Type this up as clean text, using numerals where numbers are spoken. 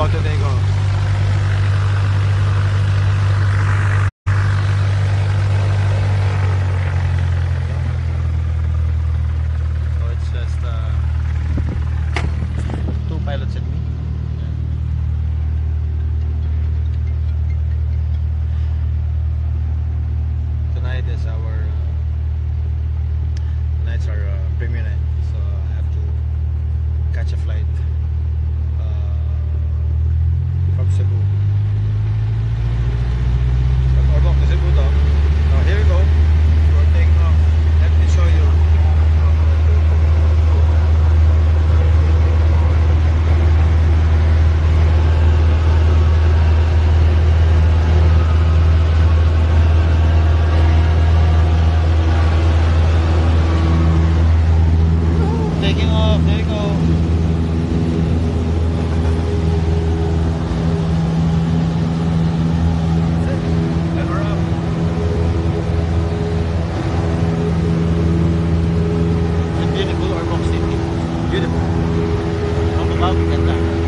about to take off. So it's just two pilots and me. Tonight is our tonight's our premiere night, so I have to catch a flight from Cebu. From Orbong to Cebu though. Now here we go. We're taking off. Let me show you. Taking off, there you go. And we're up. It's beautiful, Orbong City. Beautiful. Ang babang ganda.